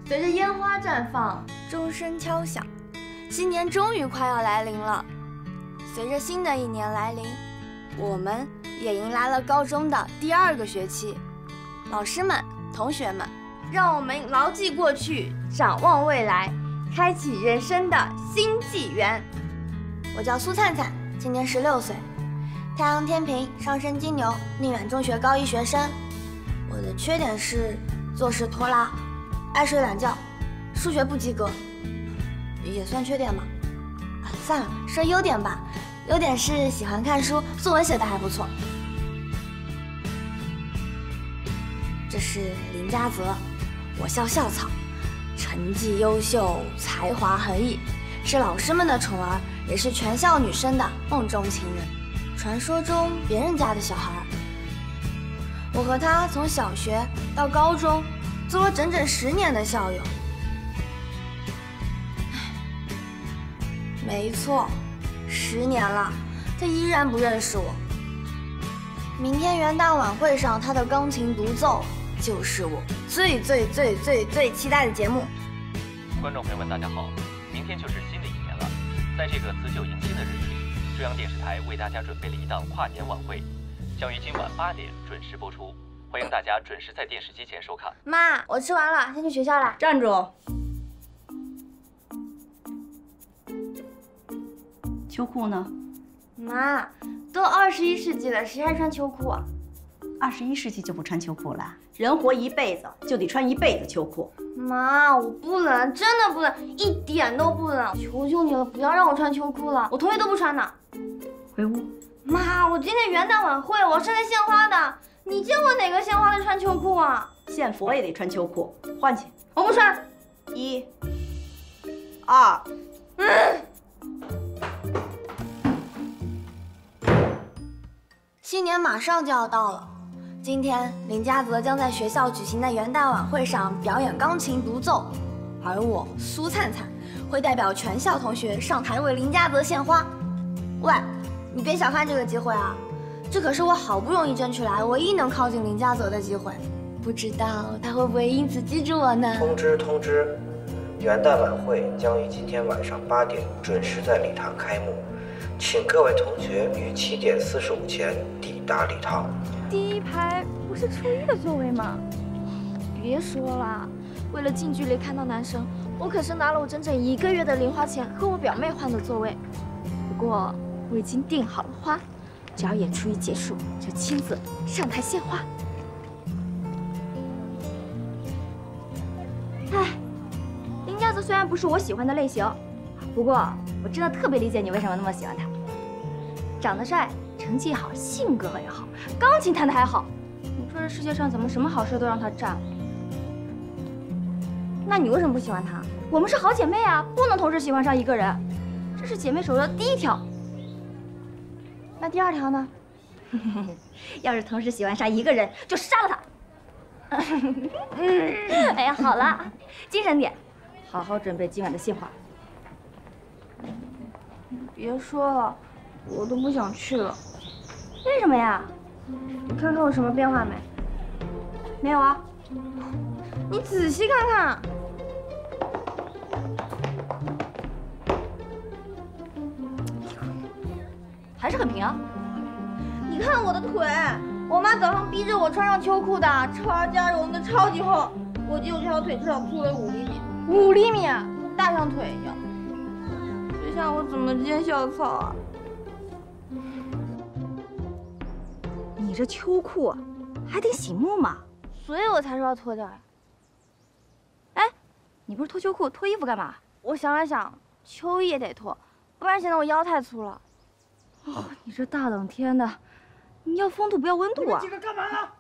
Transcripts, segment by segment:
随着烟花绽放，钟声敲响，新年终于快要来临了。随着新的一年来临，我们也迎来了高中的第2个学期。老师们、同学们，让我们牢记过去，展望未来，开启人生的新纪元。我叫苏灿灿，今年16岁，太阳天平，上升金牛，宁远中学高1学生。我的缺点是做事拖拉，爱睡懒觉，数学不及格，也算缺点吗？算了，说优点吧。优点是喜欢看书，作文写得还不错。这是林家泽，我校校草，成绩优秀，才华横溢，是老师们的宠儿，也是全校女生的梦中情人，传说中别人家的小孩。我和他从小学到高中，做了整整10年的校友。没错，10年了，他依然不认识我。明天元旦晚会上，他的钢琴独奏就是我最期待的节目。 观众朋友们，大家好！明天就是新的一年了，在这个辞旧迎新的日子里，中央电视台为大家准备了一档跨年晚会，将于今晚8点准时播出，欢迎大家准时在电视机前收看。 妈，我吃完了，先去学校了。 站住！秋裤呢？ 妈，都21世纪了，谁还穿秋裤啊 ？21世纪就不穿秋裤了？人活一辈子就得穿一辈子秋裤。 妈，我不冷，真的不冷，一点都不冷，求求你了，不要让我穿秋裤了，我同学都不穿的。 回屋。 妈，我今天元旦晚会，我是来献花的，你见过哪个献花的穿秋裤啊？ 献佛也得穿秋裤，换去。 我不穿。 1、2。 新年马上就要到了，今天林家泽将在学校举行的元旦晚会上表演钢琴独奏，而我苏灿灿会代表全校同学上台为林家泽献花。喂，你别小看这个机会啊，这可是我好不容易争取来唯一能靠近林家泽的机会，不知道他会不会因此记住我呢？ 通知，元旦晚会将于今天晚上8点准时在礼堂开幕。请各位同学于7点45前抵达礼堂。 第一排不是初1的座位吗？别说了，为了近距离看到男生，我可是拿了我整整1个月的零花钱和我表妹换的座位。不过我已经订好了花，只要演出一结束，就亲自上台献花。哎，林家泽虽然不是我喜欢的类型，不过我真的特别理解你为什么那么喜欢他。长得帅，成绩好，性格也好，钢琴弹得还好。你说这世界上怎么什么好事都让他占了？那你为什么不喜欢他？我们是好姐妹啊，不能同时喜欢上一个人，这是姐妹守则第1条。那第2条呢？要是同时喜欢上一个人，就杀了他。哎呀，好了，精神点，好好准备今晚的献花。别说了，我都不想去了。为什么呀？你看看我什么变化没？没有啊。你仔细看看。还是很平啊。你看我的腿，我妈早上逼着我穿上秋裤的，超加绒的，超级厚。我记得我这条腿至少粗了5厘米，5厘米啊，跟大象腿一样。这下我怎么见校草啊？ 你这秋裤还得醒目嘛， 所以我才说要脱掉呀。哎，你不是脱秋裤脱衣服干嘛？我想了想，秋衣也得脱，不然显得我腰太粗了。哦，你这大冷天的，你要风度不要温度啊！ 你们几个干嘛呢？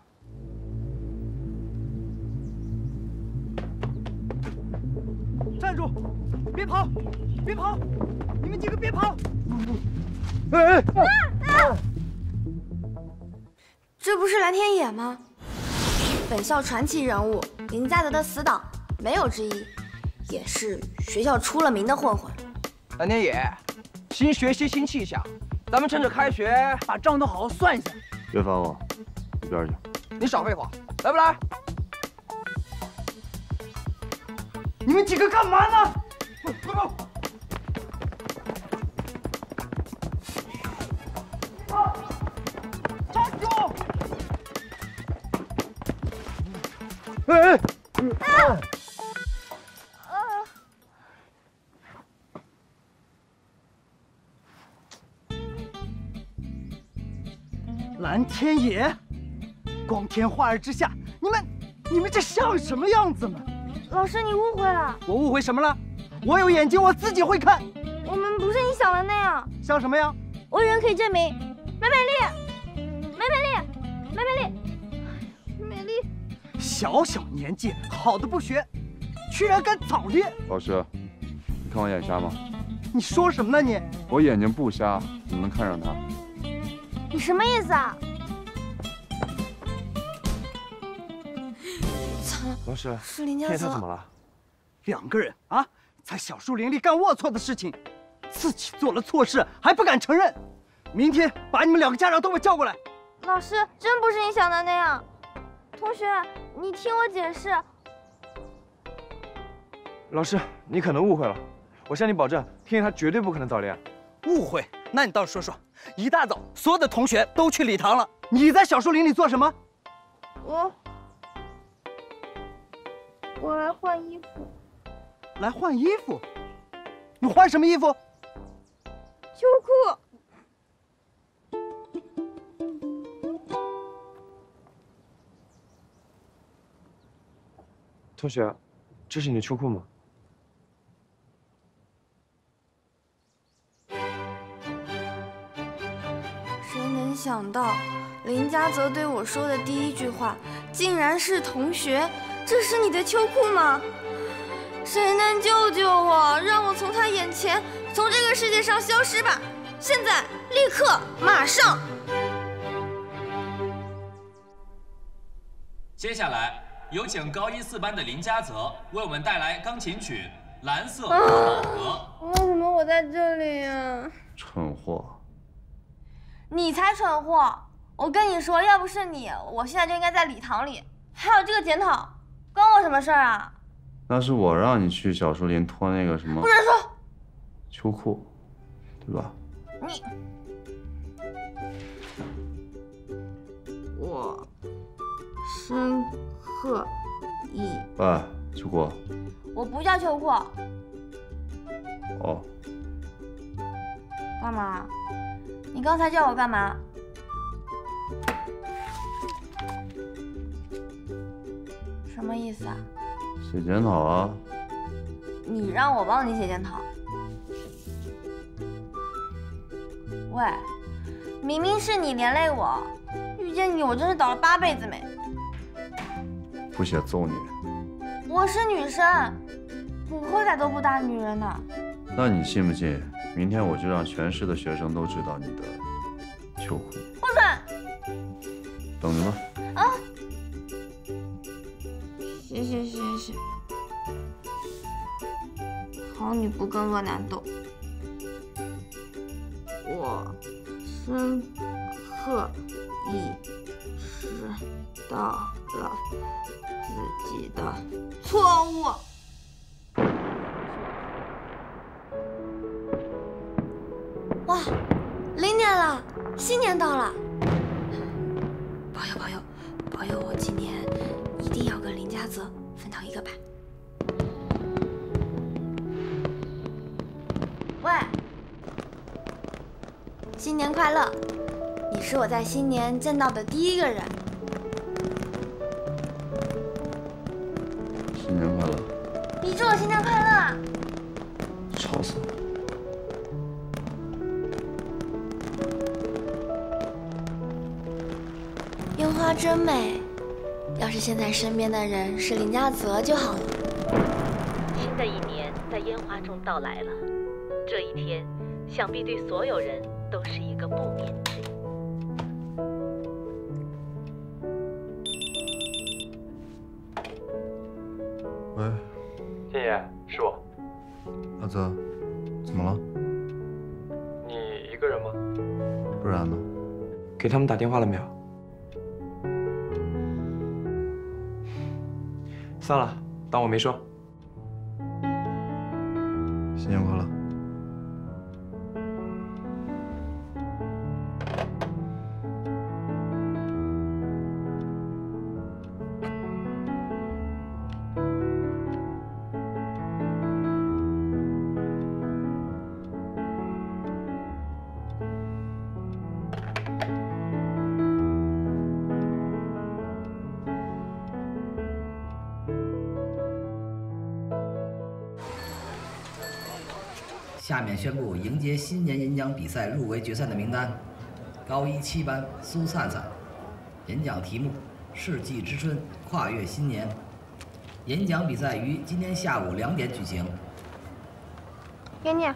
站住！别跑！别跑！你们几个别跑！哎！ 这不是蓝天野吗？本校传奇人物林家泽的死党，没有之一，也是学校出了名的混混。 蓝天野，新学期新气象，咱们趁着开学把账都好好算一算。 别烦我，一边去。 你少废话，来不来？ 你们几个干嘛呢？站住！哎！蓝天野，光天化日之下，你们这像什么样子呢？ 老师，你误会了。 我误会什么了？我有眼睛，我自己会看。 我们不是你想的那样。 像什么呀？ 我有人可以证明，美丽。 小小年纪，好的不学，居然敢早恋！ 老师，你看我眼瞎吗？ 你说什么呢你？ 我眼睛不瞎，怎么能看上他？ 你什么意思啊？惨了， 老师， 是林家泽。 他怎么了？ 两个人啊，在小树林里干龌龊的事情，自己做了错事还不敢承认。明天把你们两个家长都给我叫过来。 老师，真不是你想的那样。同学，你听我解释。 老师，你可能误会了。我向你保证，天野他绝对不可能早恋。 误会？那你倒是说说。一大早，所有的同学都去礼堂了，你在小树林里做什么？ 我来换衣服。 来换衣服？你换什么衣服？ 秋裤。 同学，这是你的秋裤吗？ 谁能想到，林家泽对我说的第一句话，竟然是同学，这是你的秋裤吗？谁能救救我，让我从他眼前，从这个世界上消失吧！现在，立刻，马上！ 接下来。有请高一4班的林家泽为我们带来钢琴曲《蓝色和饱和》。 为什么我在这里呀？ 蠢货！ 你才蠢货！我跟你说，要不是你，我现在就应该在礼堂里。还有这个检讨，关我什么事儿啊？ 那是我让你去小树林脱那个什么…… 不准说！ 秋裤，对吧？ 你，我深刻意。 喂，秋裤。 我不叫秋裤。 哦。 干嘛？你刚才叫我干嘛？什么意思啊？ 写检讨啊。 你让我帮你写检讨？喂，明明是你连累我，遇见你我真是倒了8辈子霉。 不写揍你。 我是女生，不会再都不打女人的。 那你信不信？明天我就让全市的学生都知道你的秋裤。 不准！ 等着吧。 啊！谢。好女不跟恶男斗。我深刻意识到了自己的错误。哇，0点了，新年到了！保佑我今年一定要跟林家泽分到一个班。喂，新年快乐！你是我在新年见到的第一个人。 新年快乐！ 你祝我新年快乐！ 吵死了！ 烟花真美，要是现在身边的人是林家泽就好了。 新的一年在烟花中到来了，这一天想必对所有人都是一个不眠之夜。 喂， 天野，是我。 阿泽，怎么了？ 你一个人吗？ 不然呢？ 给他们打电话了没有？算了，当我没说。 新年快乐！ 下面宣布迎接新年演讲比赛入围决赛的名单：高一7班苏灿灿，演讲题目《世纪之春，跨越新年》。演讲比赛于今天下午2点举行。 给你。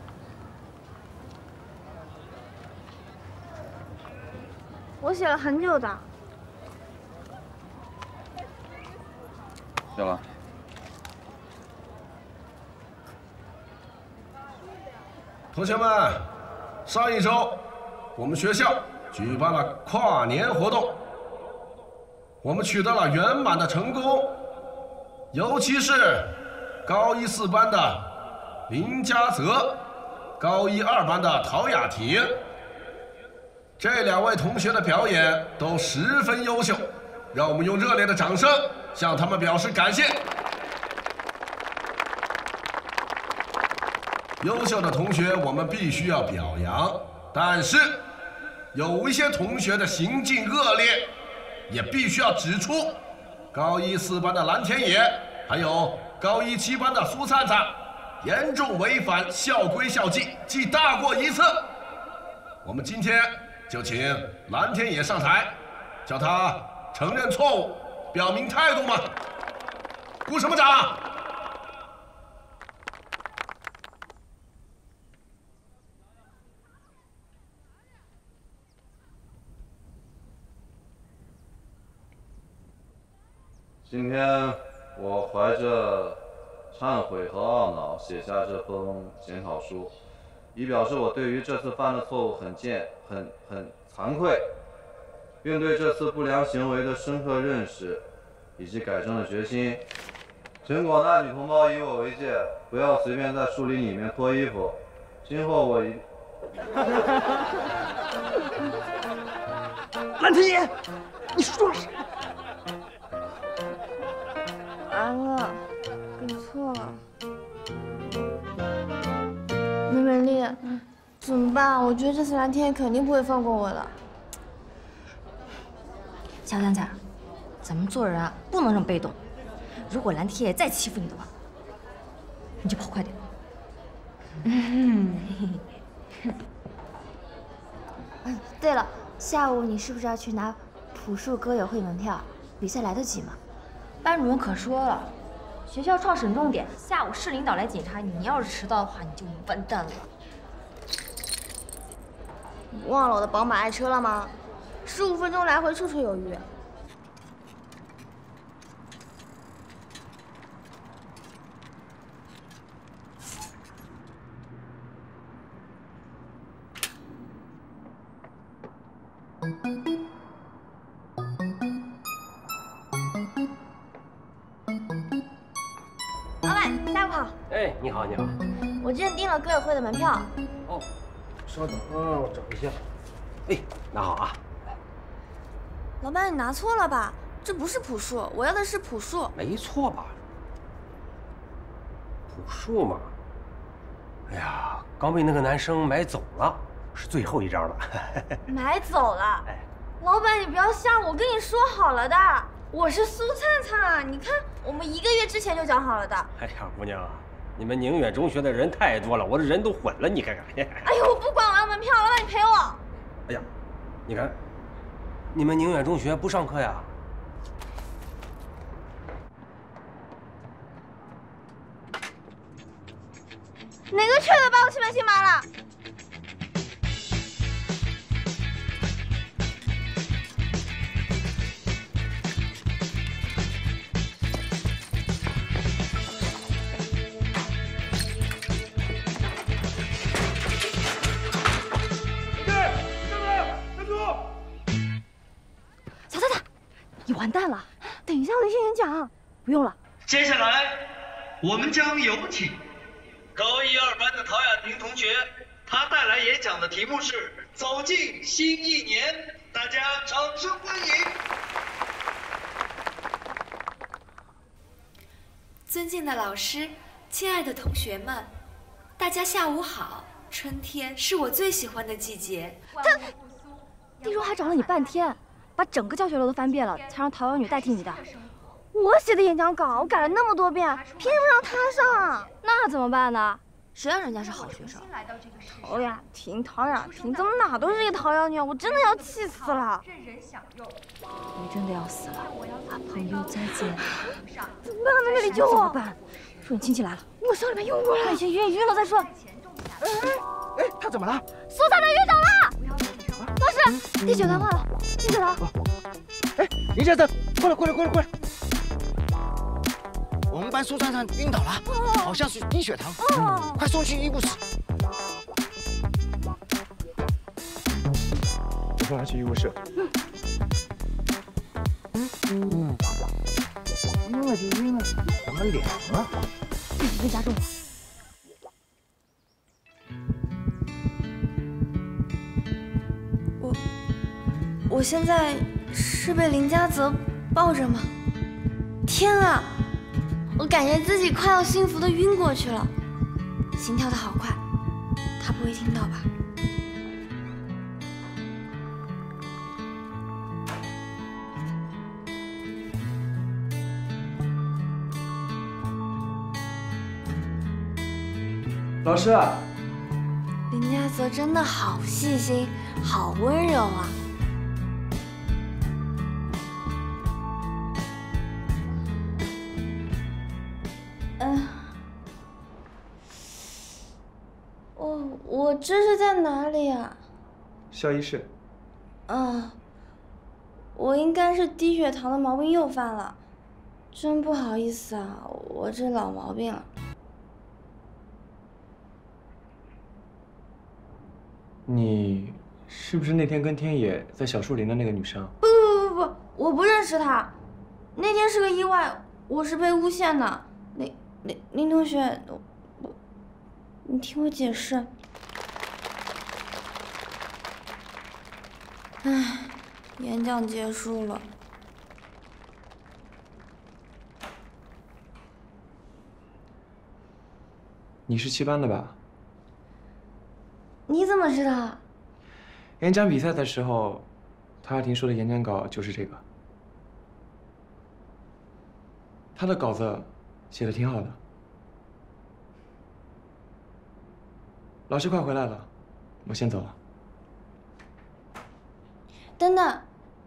我写了很久的。 谢了。 同学们，上一周我们学校举办了跨年活动，我们取得了圆满的成功，尤其是高一4班的林家泽，高一2班的陶雅婷，这2位同学的表演都十分优秀，让我们用热烈的掌声向他们表示感谢。 优秀的同学，我们必须要表扬，但是有一些同学的行径恶劣，也必须要指出。高一4班的蓝天野，还有高一7班的苏灿灿，严重违反校规校纪，记大过一次。我们今天就请蓝天野上台，叫他承认错误，表明态度嘛。鼓什么掌？ 今天我怀着忏悔和懊恼写下这封检讨书，以表示我对于这次犯的错误很惭愧，并对这次不良行为的深刻认识以及改正的决心。请广大女同胞以我为戒，不要随便在树林里面脱衣服。今后我一…… 蓝天野，你说什么？ 完了，给错了。美丽，怎么办？我觉得这次蓝天野肯定不会放过我的。 小三彩，咱们做人啊，不能这么被动。如果蓝天野再欺负你的话，你就跑快点。对了，下午你是不是要去拿朴树歌友会门票？比赛来得及吗？ 班主任可说了，学校创省重点，下午市领导来检查，你要是迟到的话，你就完蛋了。 你忘了我的宝马爱车了吗？15分钟来回，绰绰有余。 哎，你好，你好。 我今天订了歌友会的门票。 哦，稍等啊，我找一下。哎，拿好啊。 老板，你拿错了吧？这不是朴树，我要的是朴树。 没错吧？朴树嘛。哎呀，刚被那个男生买走了，是最后一张了。 买走了？哎，老板，你不要吓我，我跟你说好了的。 我是苏灿灿，你看，我们1个月之前就讲好了的。 哎呀，姑娘，你们宁远中学的人太多了，我这人都混了，你看看。 哎呦，我不管，我要门票，老板你赔我。 哎呀，你看，你们宁远中学不上课呀？ 哪个缺德把我气门姓麻了？ 完蛋了！等一下我的演讲，不用了。 接下来，我们将有请高一二班的陶雅婷同学，她带来演讲的题目是“走进新一年”，大家掌声欢迎。 尊敬的老师，亲爱的同学们，大家下午好。春天是我最喜欢的季节。 听说还找了你半天，把整个教学楼都翻遍了，才让陶瑶女代替你的。我写的演讲稿，我改了那么多遍，凭什么让她上？那怎么办呢？谁让人家是好学生？陶雅婷，陶雅婷，怎么哪都是一个陶瑶女？我真的要气死了！你真的要死了，啊，朋友再见！怎么办？妹妹，你救我！怎么办？说你亲戚来了，我手里面用过了，先晕了再说。 哎，他怎么了？ 苏探长晕倒了！老师，低血糖坏了，低血糖。 哎，林家子，过来！我们班苏探长晕倒了，好像是低血糖，快送去医务室。我送他去医务室。晕了就晕了，怎么脸了？ 这几天加重了。 我现在是被林家泽抱着吗？天啊！我感觉自己快要幸福的晕过去了，心跳的好快，他不会听到吧？ 老师， 林家泽真的好细心，好温柔啊！我这是在哪里啊？ 校医室。 我应该是低血糖的毛病又犯了，真不好意思啊，我这老毛病了。 你是不是那天跟天野在小树林的那个女生？ 不，我不认识她。那天是个意外，我是被诬陷的。林同学，你听我解释。唉，演讲结束了。 你是7班的吧？ 你怎么知道？ 演讲比赛的时候，陶雅婷说的演讲稿就是这个。她的稿子写的挺好的。老师快回来了，我先走了。 等等，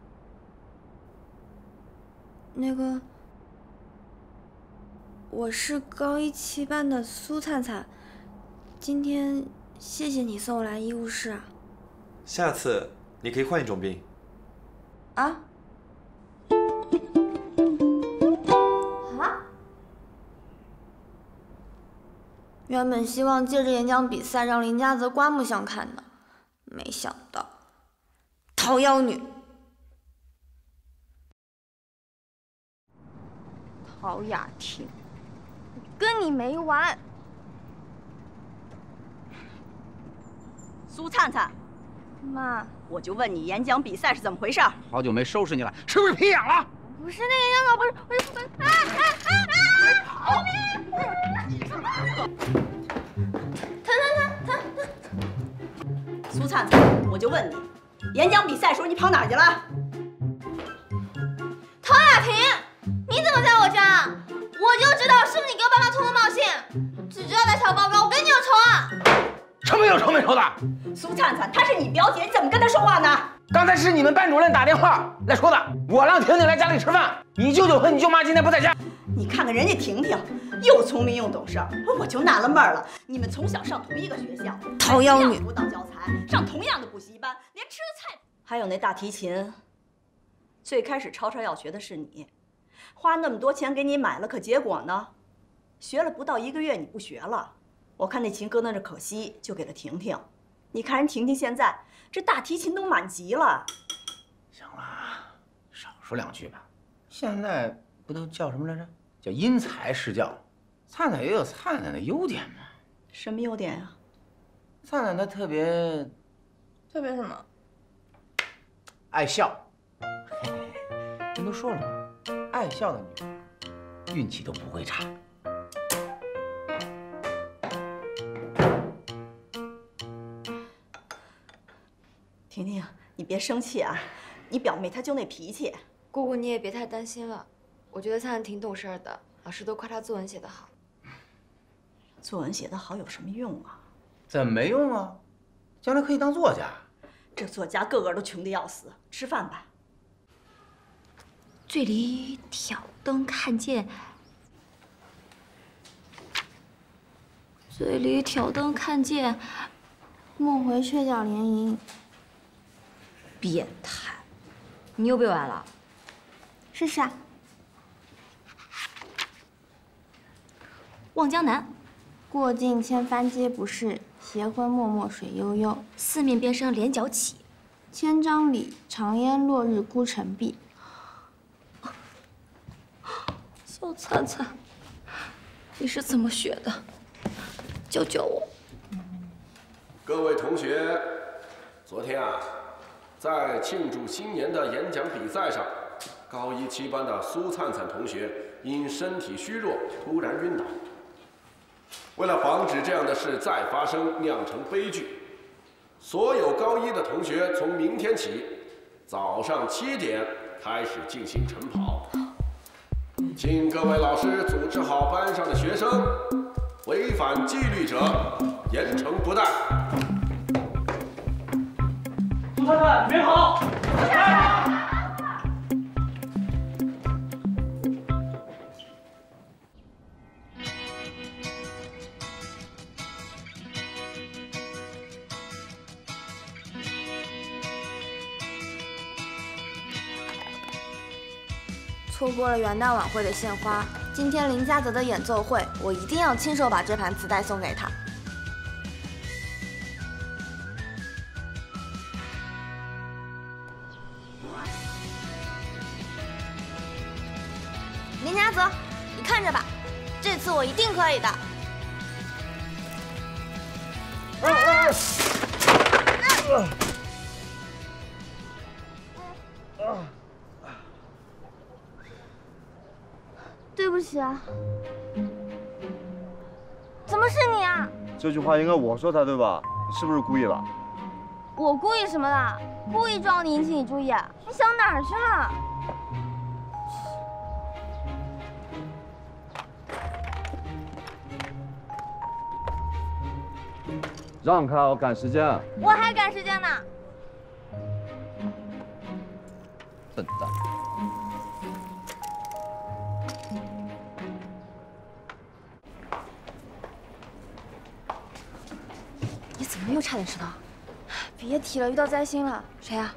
那个，我是高一7班的苏灿灿，今天谢谢你送我来医务室啊。 下次你可以换一种病。 啊？原本希望借着演讲比赛让林家泽刮目相看的，没想到桃妖女。 陶雅婷，跟你没完。 苏灿灿， 妈， 我就问你，演讲比赛是怎么回事？ 好久没收拾你了，是不是皮痒了？ 不是那个演讲稿，不是， 跑！ 疼！ 苏灿灿，我就问你，演讲比赛时候你跑哪儿去了？ 陶雅婷，你怎么在我这儿？我就知道是不是你给我爸妈通风报信，只知道带小报告，我跟你有仇啊！ 什么有仇没仇的？ 苏灿灿，她是你表姐，你怎么跟她说话呢？ 刚才是你们班主任打电话来说的，我让婷婷来家里吃饭，你舅舅和你舅妈今天不在家。 你看看人家婷婷，又聪明又懂事，我就纳了闷了。你们从小上同一个学校， 桃妖女， 辅导教材，上同样的补习班，连吃的菜。还有那大提琴，最开始吵吵要学的是你，花那么多钱给你买了，可结果呢？学了不到1个月你不学了，我看那琴搁那可惜，就给了婷婷。你看人婷婷现在这大提琴都满级了。 行了，少说2句吧。现在不都叫什么来着？叫因材施教。灿灿也有灿灿的优点嘛。 什么优点啊？ 灿灿她特别什么？ 爱笑。人都说了嘛，爱笑的女人运气都不会差。 婷婷，你别生气啊，你表妹她就那脾气。 姑姑你也别太担心了，我觉得灿灿挺懂事的，老师都夸她作文写得好。 作文写得好有什么用啊？ 怎么没用啊？将来可以当作家。 这作家个个都穷得要死，吃饭吧。 醉里挑灯看剑，醉里挑灯看剑， 梦回鹊桥连营。 变态！你又背完了？ 试试啊。 望江南， 过尽千帆皆不是，斜晖脉脉水悠悠。 四面边声连角起， 千嶂里，长烟落日孤城闭。 小灿灿，你是怎么学的？教教我。 各位同学，昨天啊，在庆祝新年的演讲比赛上，高一7班的苏灿灿同学因身体虚弱突然晕倒。为了防止这样的事再发生，酿成悲剧，所有高一的同学从明天起早上7点开始进行晨跑。请各位老师组织好班上的学生，违反纪律者严惩不贷。 苏灿灿，别跑！ 错过了元旦晚会的献花，今天林家泽的演奏会，我一定要亲手把这盘磁带送给他。林家泽，你看着吧，这次我一定可以的。对不起啊，怎么是你啊？ 这句话应该我说才对吧？你是不是故意的？ 我故意什么了？故意装你引起你注意？你想哪儿去了？ 让开，我赶时间。 我还赶时间呢。 笨蛋！ 你怎么又差点迟到？ 别提了，遇到灾星了。 谁呀？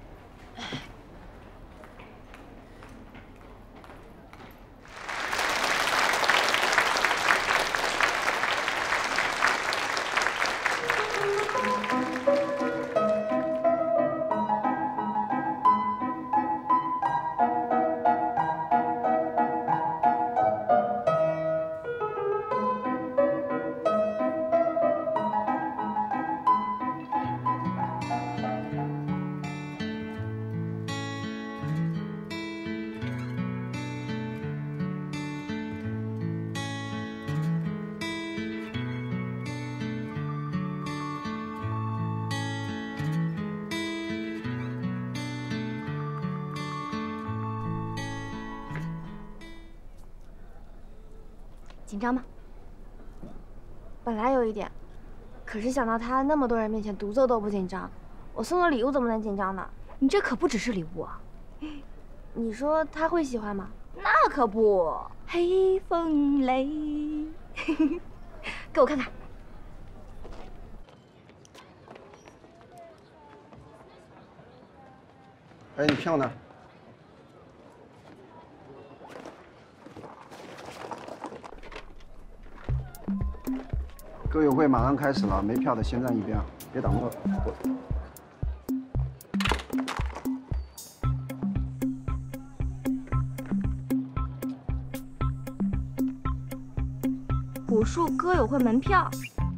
紧张吗？ 本来有一点，可是想到他那么多人面前独奏都不紧张，我送个礼物怎么能紧张呢？ 你这可不只是礼物啊！ 你说他会喜欢吗？ 那可不，黑风雷，给我看看。 哎，你票呢？歌友会马上开始了，没票的先站一边，别挡路。 朴树歌友会门票，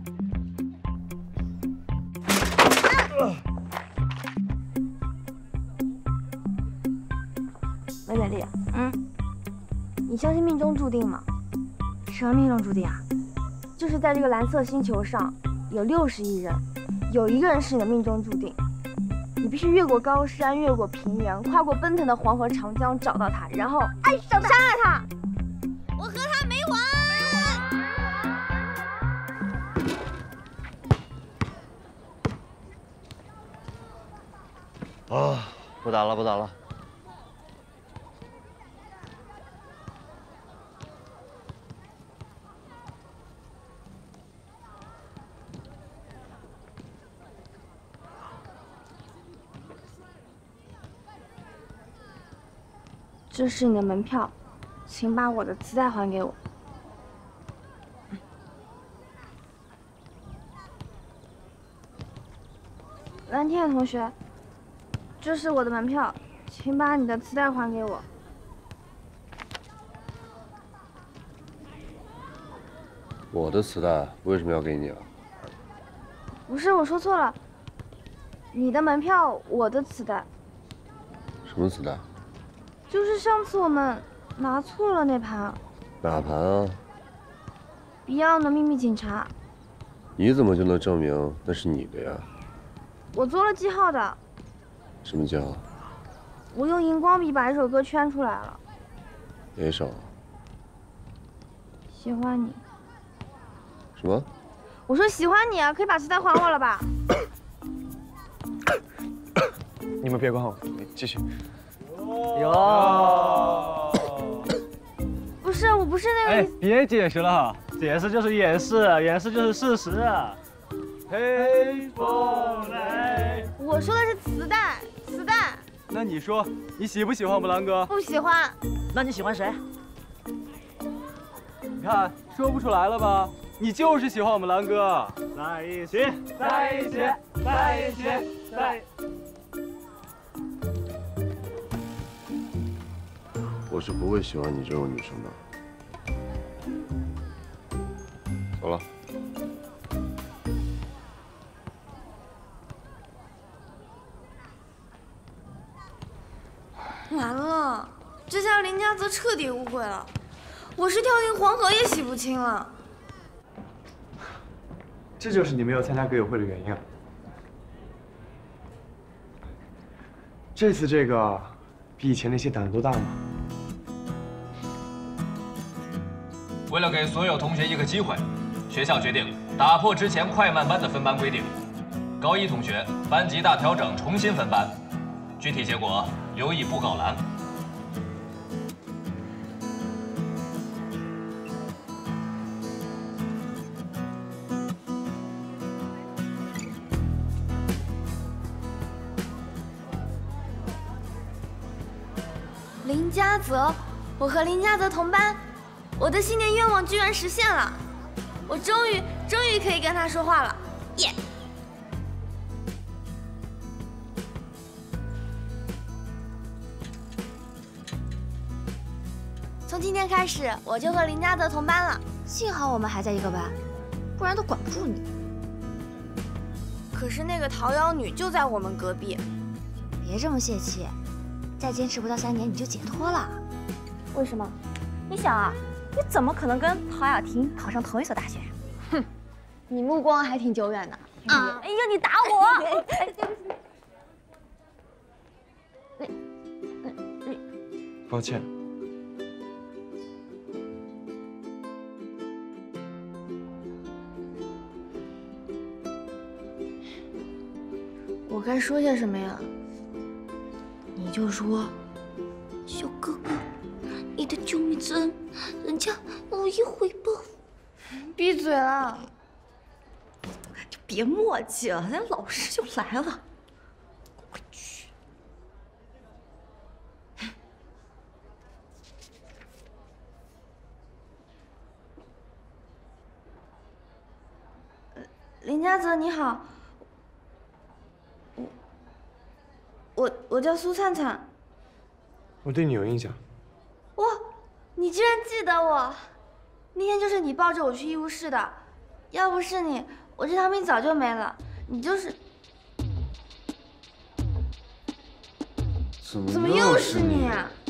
你相信命中注定吗？ 什么命中注定啊？ 就是在这个蓝色星球上有60亿人，有一个人是你的命中注定。你必须越过高山，越过平原，跨过奔腾的黄河长江，找到他，然后爱上他，杀了他。我和他没完。 啊，不打了，不打了。 这是你的门票，请把我的磁带还给我。蓝天同学，这是我的门票，请把你的磁带还给我。 我的磁带为什么要给你啊？ 不是，我说错了。你的门票，我的磁带。 什么磁带？ 就是上次我们拿错了那盘。 哪盘啊 ？Beyond 的秘密警察。 你怎么就能证明那是你的呀？ 我做了记号的。 什么记号？ 我用荧光笔把这首歌圈出来了。 哪首？ 喜欢你。 什么？ 我说喜欢你啊，可以把磁带还我了吧？ 你们别管我，继续。 哟， 不是，我不是那个。 哎，别解释了，解释就是掩饰，掩饰就是事实。黑风来。 我说的是磁带，磁带。 那你说，你喜不喜欢我们蓝哥？ 不喜欢。 那你喜欢谁？ 你看，说不出来了吧？你就是喜欢我们蓝哥。在一起，在一起，在一起，在。 我是不会喜欢你这种女生的。走了。 完了，这下林家泽彻底误会了。我是跳进黄河也洗不清了。 这就是你没有参加歌友会的原因啊。这次这个比以前那些胆子都大吗？ 为了给所有同学一个机会，学校决定打破之前快慢班的分班规定。高一同学班级大调整，重新分班，具体结果留意布告栏。 林家泽，我和林家泽同班。我的新年愿望居然实现了，我终于可以跟他说话了，耶！从今天开始，我就和林家泽同班了。 幸好我们还在一个班，不然都管不住你。 可是那个桃妖女就在我们隔壁。 别这么泄气，再坚持不到3年你就解脱了。 为什么？ 你想啊。你怎么可能跟陶雅婷考上同一所大学？ 哼，你目光还挺久远的啊！哎呀，你打我！ 抱歉。 我该说些什么呀？ 你就说，小哥哥。你的救命之恩，人家无以回报。 闭嘴了！ 就别磨叽了，人家老师就来了。快去！ 林家泽你好，我叫苏灿灿。 我对你有印象。 哇，你居然记得我！那天就是你抱着我去医务室的，要不是你，我这条命早就没了。你就是…… 怎么又是你啊？